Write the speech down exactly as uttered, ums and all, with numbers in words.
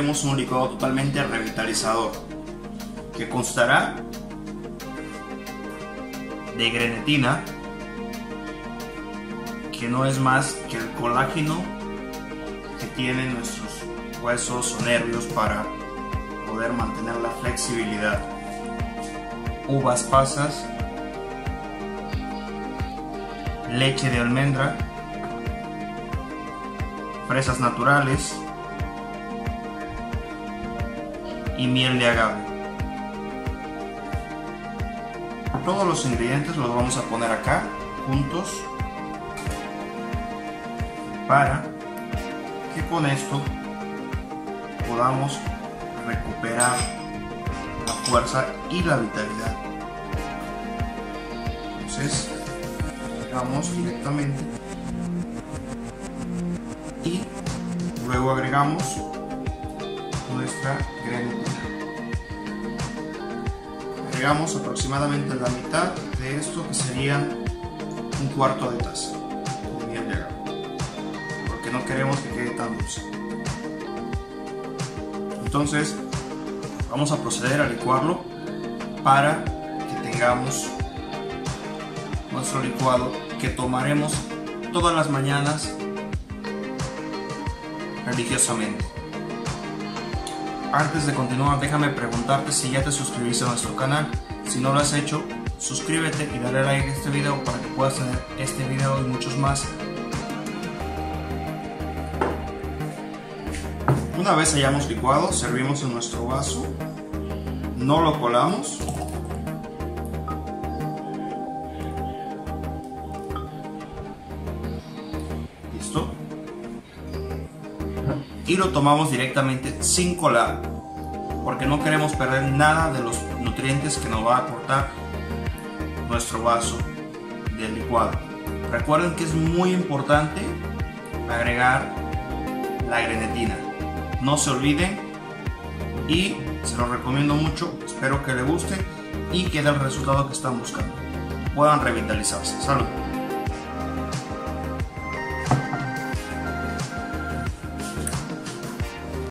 haremos un licuado totalmente revitalizador que constará de grenetina, que no es más que el colágeno que tienen nuestros huesos o nervios para poder mantener la flexibilidad. Uvas pasas, leche de almendra, fresas naturales y miel de agave. Todos los ingredientes los vamos a poner acá juntos para que con esto podamos recuperar la fuerza y la vitalidad. Entonces agregamos directamente y luego agregamos nuestra grenetina. Agregamos aproximadamente la mitad de esto, que sería un cuarto de taza de miel de agave, porque no queremos que quede tan dulce. Entonces vamos a proceder a licuarlo para que tengamos nuestro licuado que tomaremos todas las mañanas religiosamente. Antes de continuar, déjame preguntarte si ya te suscribiste a nuestro canal. Si no lo has hecho, suscríbete y dale like a este video para que puedas tener este video y muchos más. Una vez hayamos licuado, servimos en nuestro vaso, no lo colamos. ¿Listo? Y lo tomamos directamente sin colar, porque no queremos perder nada de los nutrientes que nos va a aportar nuestro vaso de licuado. Recuerden que es muy importante agregar la grenetina, no se olviden, y se lo recomiendo mucho. Espero que les guste y que dé el resultado que están buscando, puedan revitalizarse. Salud.